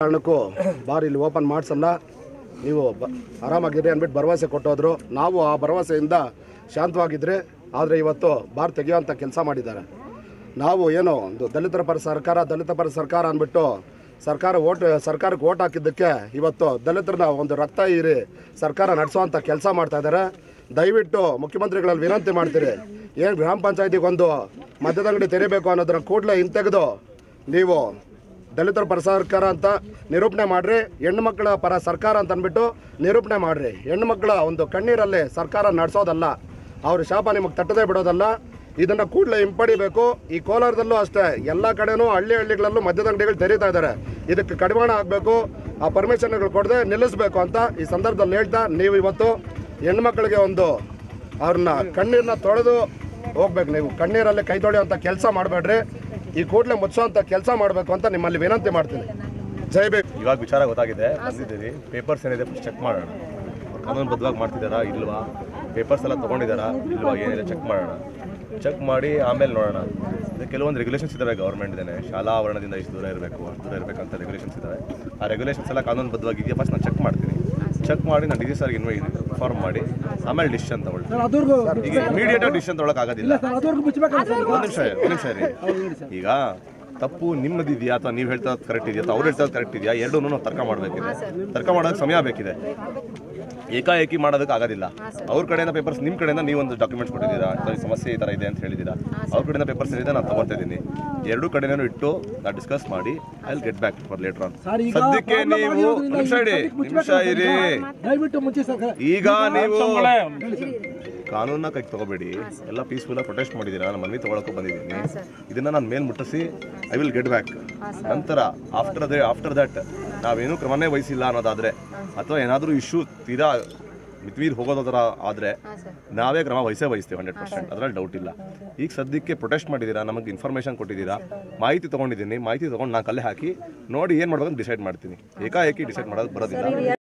ಕಾರಣಕ್ಕೂ ಬಾರ್ ಇಲ್ಲಿ ಓಪನ್ ಮಾಡಿಸಲ್ಲ, ನೀವು ಆರಾಮಾಗಿರಿ ಅಂದ್ಬಿಟ್ಟು ಭರವಸೆ ಕೊಟ್ಟೋದ್ರು. ನಾವು ಆ ಭರವಸೆಯಿಂದ ಶಾಂತವಾಗಿದ್ದರೆ, ಆದರೆ ಇವತ್ತು ಬಾರ್ ತೆಗೆಯುವಂಥ ಕೆಲಸ ಮಾಡಿದ್ದಾರೆ. ನಾವು ಏನೋ ಒಂದು ದಲಿತರ ಪರ ಸರ್ಕಾರ ಅಂದ್ಬಿಟ್ಟು ಸರ್ಕಾರಕ್ಕೆ ಓಟ್ ಹಾಕಿದ್ದಕ್ಕೆ ಇವತ್ತು ದಲಿತರನ್ನ ಒಂದು ರಕ್ತ ಹೀರಿ ಸರ್ಕಾರ ನಡೆಸೋವಂಥ ಕೆಲಸ ಮಾಡ್ತಾ ಇದ್ದಾರೆ. ದಯವಿಟ್ಟು ಮುಖ್ಯಮಂತ್ರಿಗಳಲ್ಲಿ ವಿನಂತಿ ಮಾಡ್ತೀರಿ, ಏನು ಗ್ರಾಮ ಪಂಚಾಯತಿಗೆ ಒಂದು ಮದ್ಯದಂಗಡಿ ತೆರಿಬೇಕು ಅನ್ನೋದನ್ನ ಕೂಡಲೇ ಹಿಂತೆಗೆದು ನೀವು ದಲಿತರ ಪರ ಸರ್ಕಾರ ಅಂತ ನಿರೂಪಣೆ ಮಾಡಿರಿ, ಹೆಣ್ಣು ಮಕ್ಕಳ ಪರ ಸರ್ಕಾರ ಅಂತ ಅಂದ್ಬಿಟ್ಟು ನಿರೂಪಣೆ ಮಾಡಿರಿ. ಹೆಣ್ಣು ಮಕ್ಕಳ ಒಂದು ಕಣ್ಣೀರಲ್ಲಿ ಸರ್ಕಾರ ನಡೆಸೋದಲ್ಲ, ಅವ್ರ ಶಾಪ ನಿಮಗೆ ತಟ್ಟದೇ ಬಿಡೋದಲ್ಲ. ಇದನ್ನು ಕೂಡಲೇ ಹಿಂಪಡಿಬೇಕು. ಈ ಕೋಲಾರದಲ್ಲೂ ಅಷ್ಟೇ, ಎಲ್ಲ ಕಡೆನೂ ಹಳ್ಳಿಗಳಲ್ಲೂ ಮದ್ಯದಂಗಡಿಗಳು ತೆರೀತಾ ಇದ್ದಾರೆ. ಇದಕ್ಕೆ ಕಡಿವಾಣ ಆಗಬೇಕು, ಆ ಪರ್ಮಿಷನ್ಗಳು ಕೊಡದೆ ನಿಲ್ಲಿಸಬೇಕು ಅಂತ ಈ ಸಂದರ್ಭದಲ್ಲಿ ಹೇಳ್ತಾ, ನೀವು ಇವತ್ತು ಹೆಣ್ಮಕ್ಳಿಗೆ ಒಂದು ಅವ್ರನ್ನ ಕಣ್ಣೀರನ್ನ ತೊಳೆದು ಹೋಗ್ಬೇಕು. ನೀವು ಕಣ್ಣೀರಲ್ಲಿ ಕೈ ತೊಳೆಯುವಂಥ ಕೆಲಸ ಮಾಡಬೇಡ್ರಿ, ಈ ಕೂಡಲೇ ಮುಚ್ಚುವಂಥ ಕೆಲಸ ಮಾಡಬೇಕು ಅಂತ ನಿಮ್ಮಲ್ಲಿ ವಿನಂತಿ ಮಾಡ್ತೀನಿ. ಜೈ ಬೇಕು. ಇವಾಗ ವಿಚಾರ ಗೊತ್ತಾಗಿದೆ, ಬಂದಿದ್ದೀವಿ. ಪೇಪರ್ಸ್ ಏನಿದೆ ಚೆಕ್ ಮಾಡೋಣ, ಕಾನೂನುಬದ್ಧವಾಗಿ ಮಾಡ್ತಿದ್ದಾರಾ ಇಲ್ವಾ, ಪೇಪರ್ಸ್ ಎಲ್ಲ ತೊಗೊಂಡಿದ್ದಾರಾ ಇಲ್ವಾ, ಏನಿದೆ ಚೆಕ್ ಮಾಡೋಣ. ಚೆಕ್ ಮಾಡಿ ಆಮೇಲೆ ನೋಡೋಣ. ಇದು ಕೆಲವೊಂದು ರೆಗ್ಯುಲೇಷನ್ಸ್ ಇದ್ದಾವೆ ಗೌರ್ಮೆಂಟ್ದೇನೆ, ಶಾಲಾ ಆವರಣದಿಂದ ಇಷ್ಟು ದೂರ ಇರಬೇಕು, ಅಷ್ಟು ದೂರ ಇರಬೇಕಂತ ರೆಗ್ಯುಲೇಷನ್ಸ್ ಇದ್ದಾವೆ. ಆ ರೆಗ್ಯುಲೇಷನ್ಸ್ ಎಲ್ಲ ಕಾನೂನುಬದ್ಧವಾಗಿ ಇದೆಯಾ ಫಸ್ಟ್ ನಾನು ಚೆಕ್ ಮಾಡ್ತೀನಿ. ಚೆಕ್ ಮಾಡಿ ನಾನು ಡಿ ಸಿ ಸರ್ಗೆ ಇನ್ಫಾರ್ಮ್ ಮಾಡಿ ಆಮೇಲೆ ಡಿಸಿಷನ್ ತಗೊಳ್ತೀನಿ. ಈಗ ಇಮಿಡಿಯೇಟಾಗಿ ಡಿಸಿಷನ್ ತೊಗೊಳಕ್ಕಾಗೋದಿಲ್ಲ. ಒಂದು ನಿಮಿಷ ರೀ. ಈಗ ತಪ್ಪು ನಿಮ್ಮದಿದೆಯಾ ಅಥವಾ ನೀವು ಹೇಳ್ತಾ ಕರೆಕ್ಟ್ ಇದೆಯಾ ಅಥವಾ ಅವ್ರು ಹೇಳ್ತಾ ಕರೆಕ್ಟ್ ಇದೆಯಾ, ಎರಡೂ ನಾವು ತರ್ಕ ಮಾಡಬೇಕಿದೆ. ತರ್ಕ ಮಾಡೋದಕ್ಕೆ ಸಮಯ ಬೇಕಿದೆ, ಏಕಾಏಕಿ ಮಾಡೋದಕ್ಕೆ ಆಗೋದಿಲ್ಲ. ಅವ್ರ ಕಡೆಯಿಂದ ಪೇಪರ್ಸ್, ನಿಮ್ಮ ಕಡೆಯಿಂದ ನೀವೊಂದು ಡಾಕ್ಯುಮೆಂಟ್ಸ್ ಕೊಟ್ಟಿದ್ದೀರಾ, ಸಮಸ್ಯೆ ಈ ಥರ ಇದೆ ಅಂತ ಹೇಳಿದ್ದೀರಾ, ಅವ್ರ ಕಡೆಯಿಂದ ಪೇಪರ್ಸ್ ಏನಿದೆ ನಾನು ತಗೊಳ್ತಾ ಇದ್ದೀನಿ. ಎರಡೂ ಕಡೆನೂ ಇಟ್ಟು ನಾನು ಡಿಸ್ಕಸ್ ಮಾಡಿ I will get back for later on. ಸದ್ಯಕ್ಕೆ ನೀವು ನಿಮಿಷ ಇರಿ. ಈಗ ನೀವು ಕಾನೂನನ್ನ ಕೈಗೆ ತಗೋಬೇಡಿ, ಎಲ್ಲ ಪೀಸ್ಫುಲ್ ಆಗಿ ಪ್ರೊಟೆಸ್ಟ್ ಮಾಡಿದ್ದೀರಾ, ನಾನು ಮನವಿ ತಗೊಳಕ್ಕೂ ಬಂದಿದ್ದೀನಿ. ಇದನ್ನ ನಾನು ಮೇಲ್ ಮುಟ್ಟಿಸಿ ಐ ವಿಲ್ ಗೆಟ್ ಬ್ಯಾಕ್. ನಂತರ ಆಫ್ಟರ್ ದಟ್ ನಾವೇನು ಕ್ರಮನೇ ವಹಿಸಿಲ್ಲ ಅನ್ನೋದಾದ್ರೆ ಅಥವಾ ಏನಾದರೂ ಇಶ್ಯೂ ತೀರಾ ಮಿತಿಮೀರಿ ಹೋಗೋದ್ರ ಆದರೆ ನಾವೇ ಕ್ರಮ ವಹಿಸ್ತೇವೆ 100%, ಅದರಲ್ಲಿ ಡೌಟ್ ಇಲ್ಲ. ಈಗ ಸದ್ಯಕ್ಕೆ ಪ್ರೊಟೆಸ್ಟ್ ಮಾಡಿದ್ದೀರಾ, ನಮಗೆ ಇನ್ಫಾರ್ಮೇಷನ್ ಕೊಟ್ಟಿದ್ದೀರಾ, ಮಾಹಿತಿ ತೊಗೊಂಡಿದ್ದೀನಿ. ಮಾಹಿತಿ ತೊಗೊಂಡು ನಾನು ಕಲೆ ಹಾಕಿ ನೋಡಿ ಏನು ಮಾಡ್ಬೇಕು ಡಿಸೈಡ್ ಮಾಡ್ತೀನಿ. ಏಕಾಏಕಿ ಡಿಸೈಡ್ ಮಾಡೋದು ಬರೋದಿಲ್ಲ.